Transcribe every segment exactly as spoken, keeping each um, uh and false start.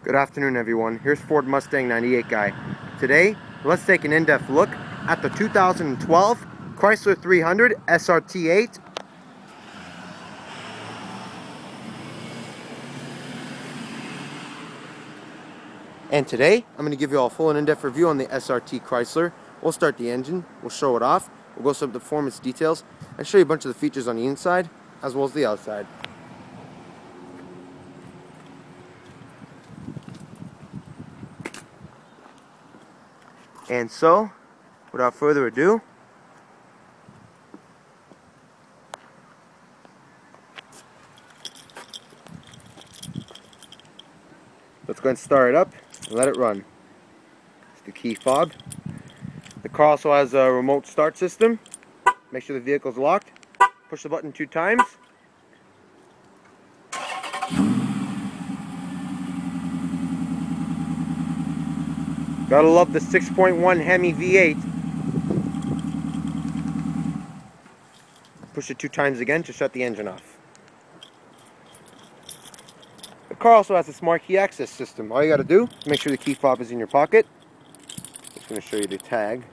Good afternoon, everyone. Here's Ford Mustang ninety-eight guy. Today, let's take an in-depth look at the two thousand twelve Chrysler three hundred S R T eight. And today, I'm going to give you all a full and in-depth review on the S R T Chrysler. We'll start the engine, we'll show it off, we'll go some performance details, and show you a bunch of the features on the inside, as well as the outside. And so, without further ado, let's go ahead and start it up and let it run. It's the key fob. The car also has a remote start system. Make sure the vehicle's locked. Push the button two times. Gotta love the six point one Hemi V eight. Push it two times again to shut the engine off. The car also has a smart key access system. All you gotta do is make sure the key fob is in your pocket. Just gonna show you the tag.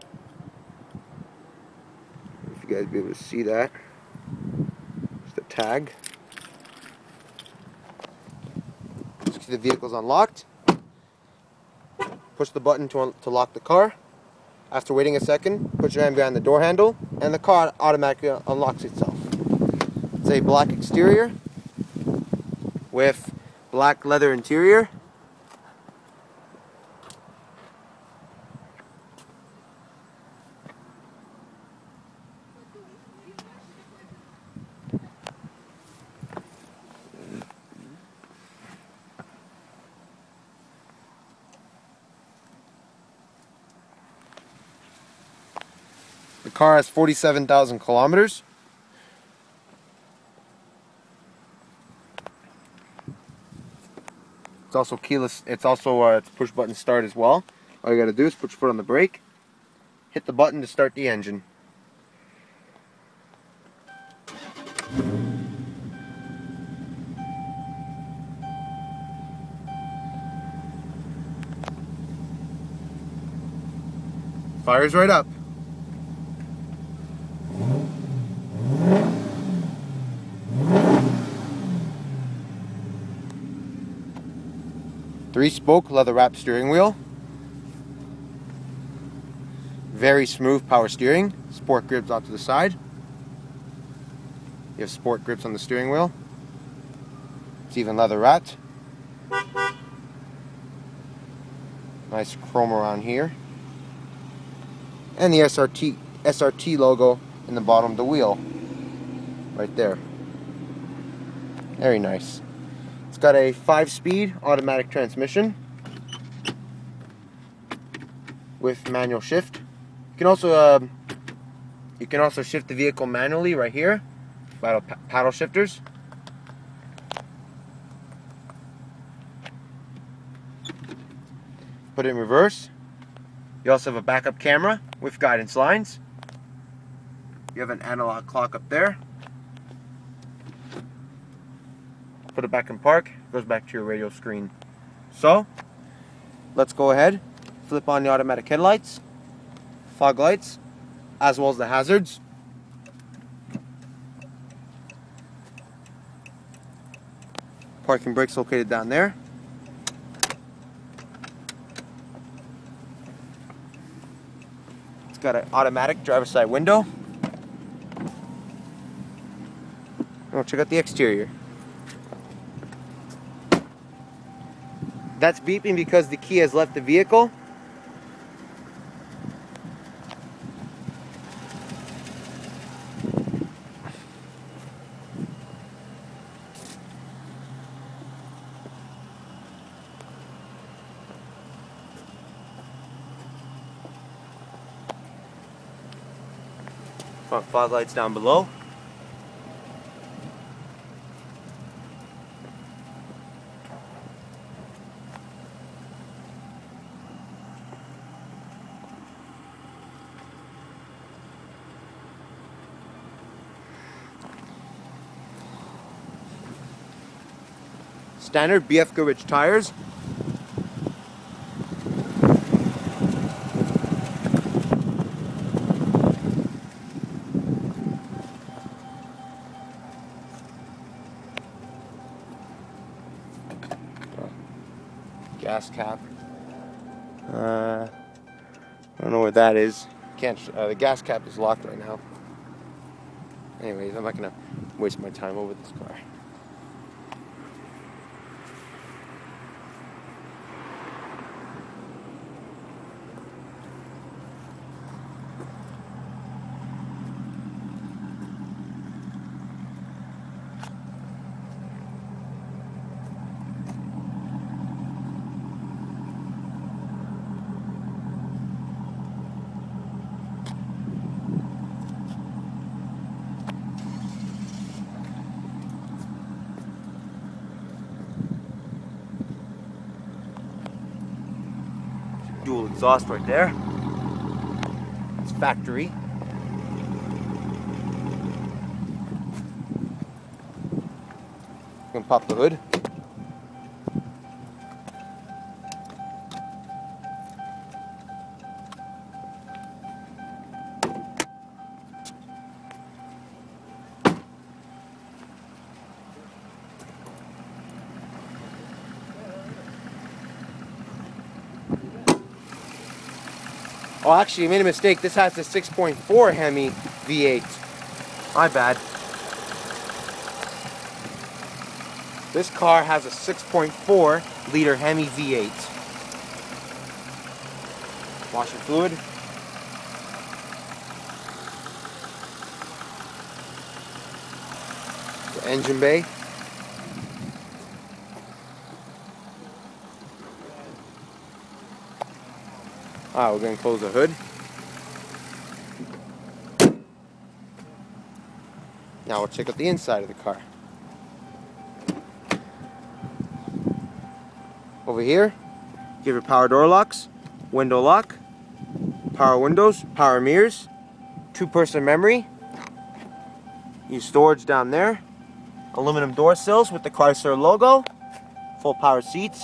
If you guys be able to see that. It's the tag. See the vehicle's unlocked. Push the button to, to lock the car. After waiting a second, put your hand behind the door handle and the car automatically unlocks itself. It's a black exterior with black leather interior. The car has forty-seven thousand kilometers. It's also keyless. It's also a push button start as well. All you got to do is put your foot on the brake, hit the button to start the engine. Fires right up. Three-spoke leather-wrapped steering wheel. Very smooth power steering. Sport grips out to the side. You have sport grips on the steering wheel. It's even leather-wrapped. Nice chrome around here. And the S R T S R T logo in the bottom of the wheel. Right there. Very nice. It's got a five-speed automatic transmission with manual shift. You can also uh, you can also shift the vehicle manually right here. Paddle, paddle shifters. Put it in reverse. You also have a backup camera with guidance lines. You have an analog clock up there. Put it back in park, goes back to your radio screen. So, let's go ahead, flip on the automatic headlights, fog lights, as well as the hazards. Parking brakes located down there. It's got an automatic driver's side window. Oh, check out the exterior. That's beeping because the key has left the vehicle. Front fog lights down below. Standard B F Goodrich tires, gas cap. Uh, I don't know where that is. Can't. Uh, the gas cap is locked right now. Anyways, I'm not gonna waste my time over this car. Dual exhaust right there. It's factory. I'm gonna pop the hood. Oh, actually, I made a mistake. This has a six point four Hemi V eight. My bad. This car has a six point four liter Hemi V eight. Washer fluid. The engine bay. Alright, we're going to close the hood. Now we'll check out the inside of the car. Over here, you have your power door locks, window lock, power windows, power mirrors, two-person memory, your storage down there, aluminum door sills with the Chrysler logo, full power seats.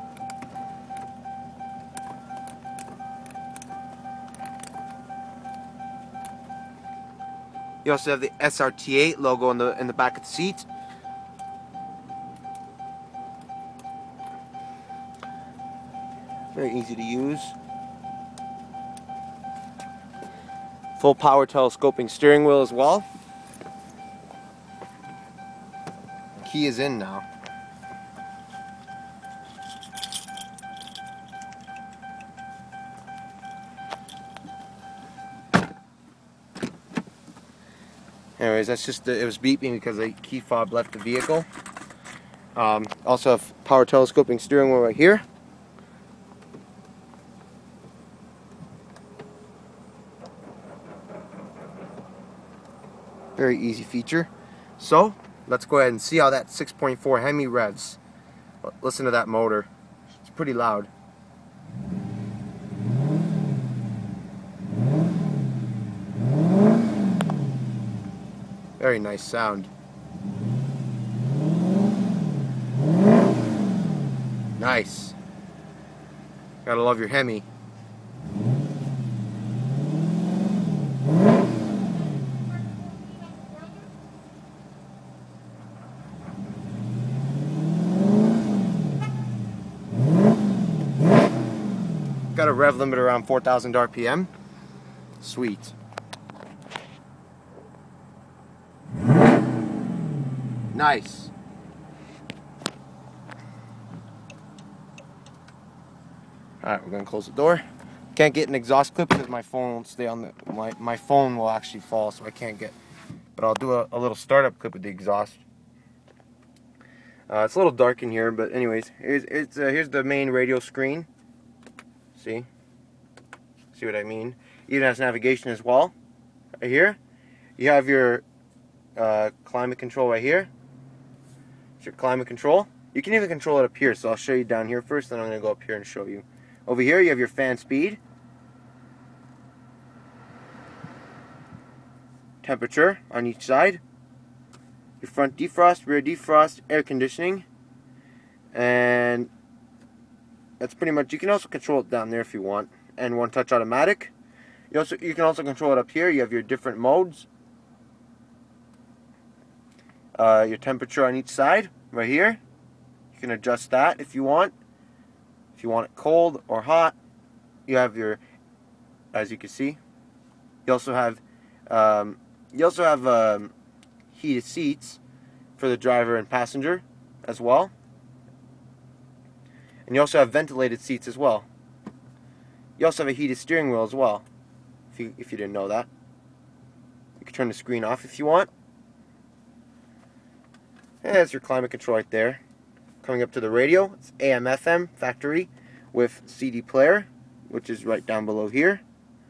You also have the S R T eight logo in the in the back of the seat. Very easy to use. Full power telescoping steering wheel as well. Key is in now. Anyways, that's just the, it was beeping because the key fob left the vehicle. Um, also have power telescoping steering wheel right here. Very easy feature. So let's go ahead and see how that six point four Hemi revs. Listen to that motor. It's pretty loud. Very nice sound. Nice. Gotta love your Hemi. Got a rev limit around four thousand R P M. Sweet. Nice. Alright, we're gonna close the door. Can't get an exhaust clip because my phone won't stay on the my, my phone will actually fall, so I can't get, but I'll do a, a little startup clip with the exhaust. Uh, it's a little dark in here, but anyways, here's it's uh, here's the main radio screen. See? See what I mean? Even has navigation as well. Right here. You have your uh, climate control right here. It's your climate control. You can even control it up here, so I'll show you down here first, then I'm going to go up here and show you. Over here you have your fan speed, temperature on each side, your front defrost, rear defrost, air conditioning, and that's pretty much. You can also control it down there if you want, and one touch automatic. You also you can also control it up here. You have your different modes. Uh, your temperature on each side, right here. You can adjust that if you want. If you want it cold or hot, you have your, as you can see, you also have, um, you also have um, heated seats for the driver and passenger as well. And you also have ventilated seats as well. You also have a heated steering wheel as well, if you, if you didn't know that. You can turn the screen off if you want. And there's your climate control right there. Coming up to the radio, it's A M F M factory with C D player, which is right down below here.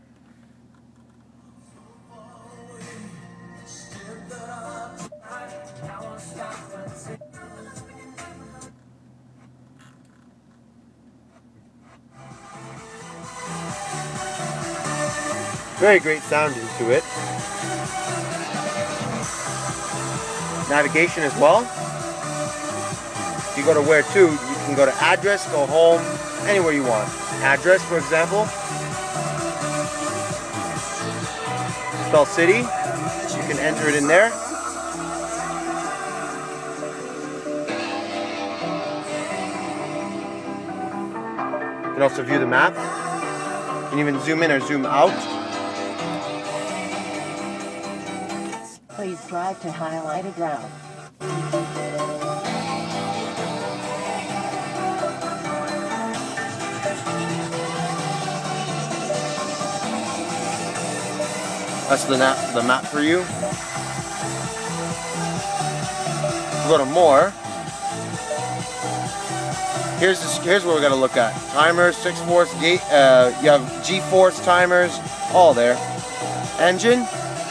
Very great sound into it. Navigation as well. If you go to where to, you can go to address, go home, anywhere you want. Address, for example. Spell city. You can enter it in there. You can also view the map. You can even zoom in or zoom out. Please drive to highlighted route. That's the map, the map for you. Go to more. Here's this, here's what we're gonna look at. Timers, six force gate. Uh, you have G-force timers, all there. Engine.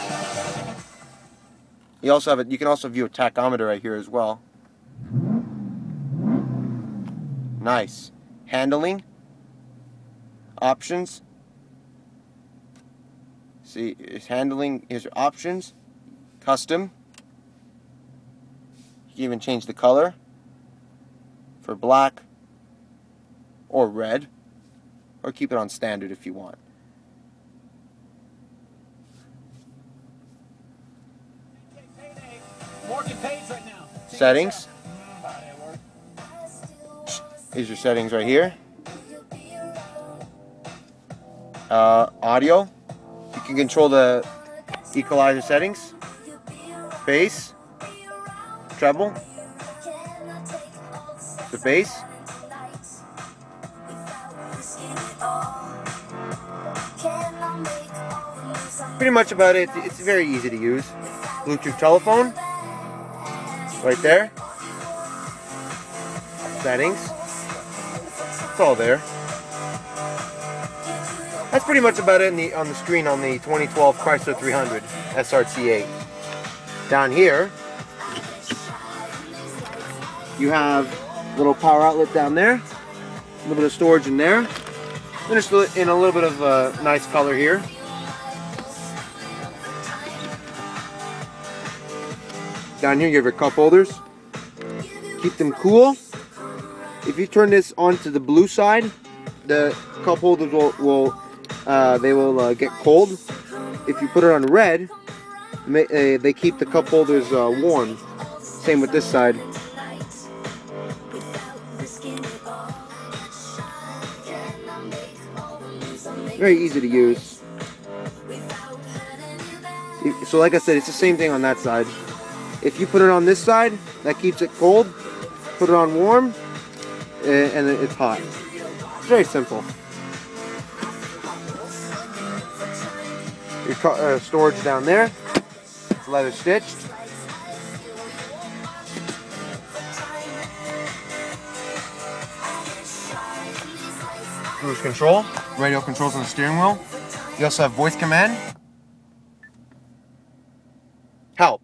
You also have it. You can also view a tachometer right here as well. Nice. Handling. Options. See, it's handling. Here's your options. Custom. You can even change the color for black or red, or keep it on standard if you want. Settings. Here's your settings right here. Uh, audio. You can control the equalizer settings. Bass. Treble. The bass. Pretty much about it. It's very easy to use. Bluetooth telephone. Right there. Settings. It's all there. That's pretty much about it in the, on the screen on the twenty twelve Chrysler three hundred S R T eight. Down here, you have a little power outlet down there, a little bit of storage in there, finished in a little bit of a nice color here. Down here you have your cup holders. Keep them cool. If you turn this onto the blue side, the cup holders will, will uh, they will uh, get cold. If you put it on red, may, uh, they keep the cup holders uh, warm. Same with this side. Very easy to use. So like I said, it's the same thing on that side. If you put it on this side, that keeps it cold. Put it on warm, and it's hot. It's very simple. Your uh, storage down there. It's leather stitched. Cruise control. Radio controls on the steering wheel. You also have voice command. Help.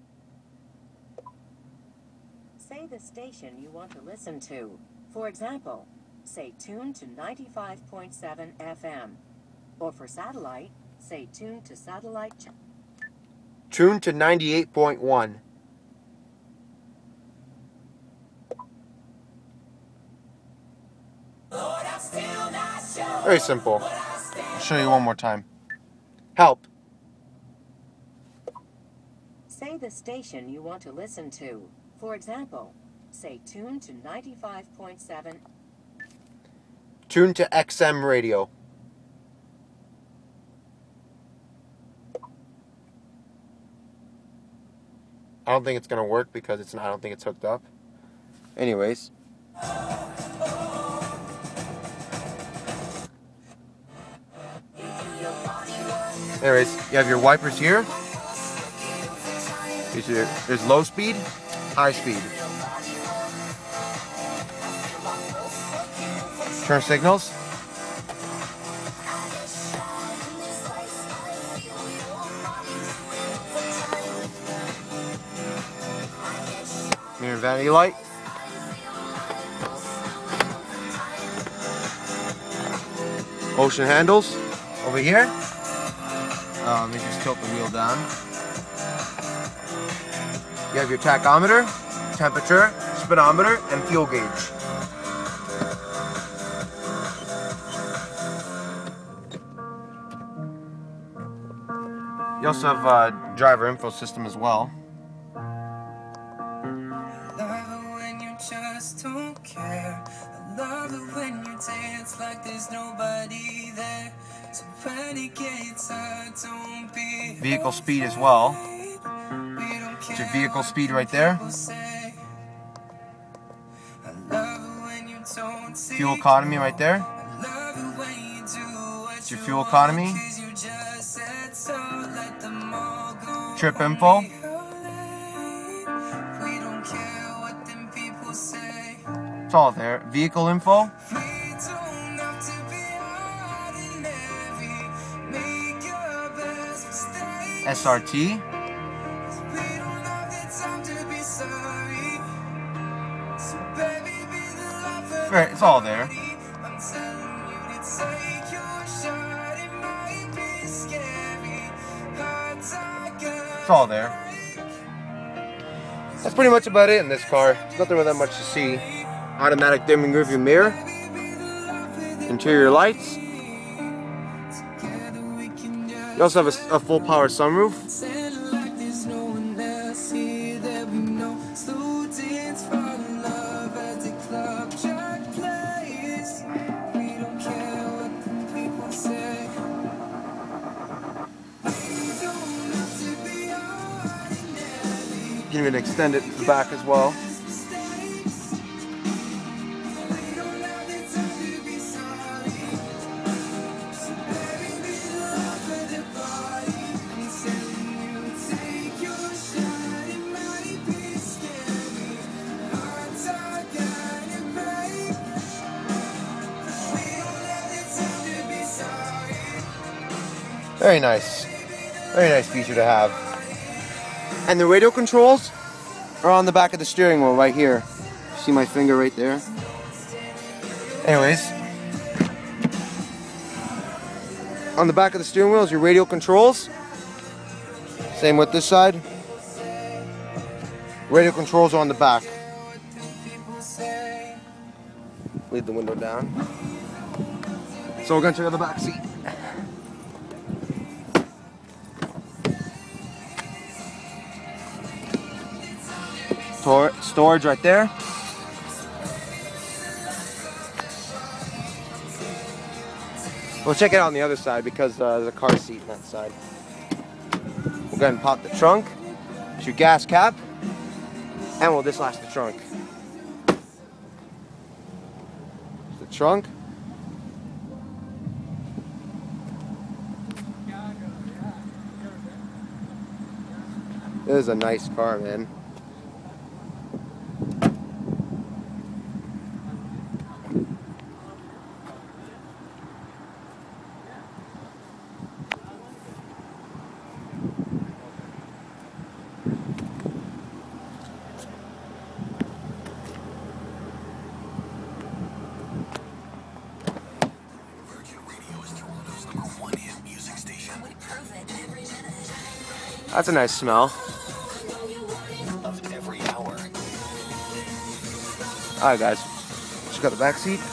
Say the station you want to listen to. For example, say tune to ninety-five point seven F M. Or for satellite, say tune to satellite. Ch Tune to ninety-eight point one. Very simple. I'll show you one more time. Help. Say the station you want to listen to. For example, say tune to ninety-five point seven. Tune to X M radio. I don't think it's gonna work because it's not, I don't think it's hooked up. Anyways. Anyways, you have your wipers here. Your, there's low speed, high speed. Turn signals. Mirror vanity light. Motion handles over here. Uh, let me just tilt the wheel down. You have your tachometer, temperature, speedometer, and fuel gauge. You also have a driver info system as well. Just don't care. I love it when you dance like there's nobody there. So panic inside, don't be. Vehicle speed as well. It's your vehicle speed right there. Fuel economy right there. It's your fuel economy. Trip info. It's all there. Vehicle info. S R T. It's all there. It's all there. That's pretty much about it in this car. There's nothing really that much to see. Automatic dimming rearview mirror, interior lights. You also have a, a full power sunroof. You can even extend it to the back as well. Very nice. Very nice feature to have. And the radio controls are on the back of the steering wheel right here. See my finger right there? Anyways. On the back of the steering wheel is your radio controls. Same with this side. Radio controls are on the back. Leave the window down. So we're going to check out the back seat. Storage right there. We'll check it out on the other side because uh, there's a car seat on that side. We'll go ahead and pop the trunk. It's your gas cap. And we'll dislodge the trunk. The trunk. This is a nice car, man. That's a nice smell. Alright guys, check out the back seat.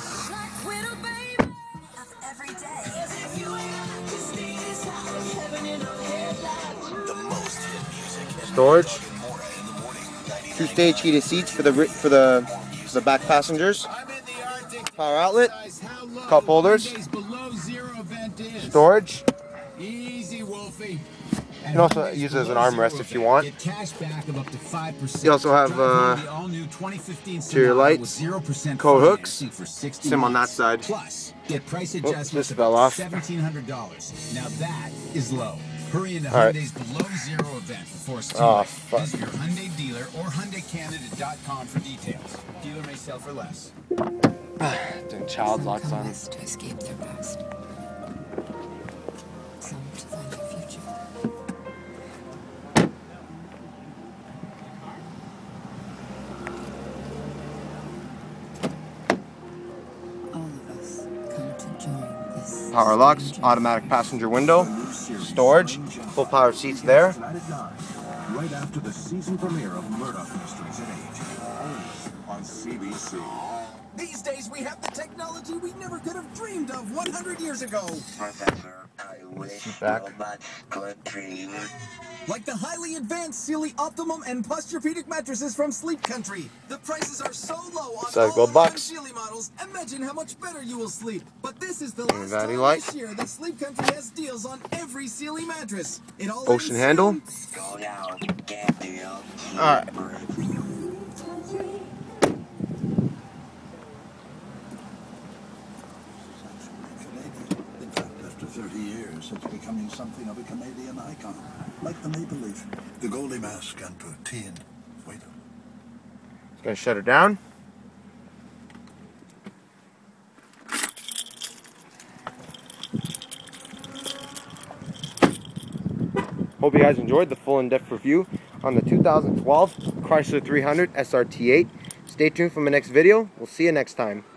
Storage. Two stage heated seats for the for the for the back passengers. Power outlet, cup holders, storage. Easy, Wolfie. You can also use it as an armrest if you want. You also have uh, interior lights, coat hooks, sim on that side. Plus, get price Oops, adjustment this fell off. seventeen hundred dollars. Now that is low. Hurry into All right. Hyundai's below zero event before it's too Oh, late. fuck. Visit your Hyundai dealer or Hyundai Canada dot com for details. Dealer may sell for less. Doing child locks on. To escape their past. Some to find their future. All of us come to join this. Power locks, automatic passenger window, storage, full power seats there. Right after the season premiere of Murdoch Mysteries at eight on C B C. These days we have the technology we never could have dreamed of one hundred years ago. Professor, I wish Back. you much good dreams. Like the highly advanced Sealy Optimum and Posturepedic mattresses from Sleep Country. The prices are so low on So all go of bucks. Sealy models. Imagine how much better you will sleep. But this is the And last Valley time light. this year that Sleep Country has deals on every Sealy mattress. It all Ocean ends handle. soon. Go down, get deal. Alright. In fact, after thirty years, it's becoming something of a Canadian icon, like the maple leaf, the Goldie mask, and poutine. Wait. Just gonna shut her down. Hope you guys enjoyed the full in-depth review on the two thousand twelve Chrysler three hundred S R T eight. Stay tuned for my next video. We'll see you next time.